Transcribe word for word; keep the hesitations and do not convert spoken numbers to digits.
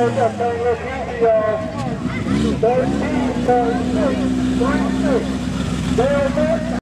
George, I'm going to look into y'all. thirteen point three six. They're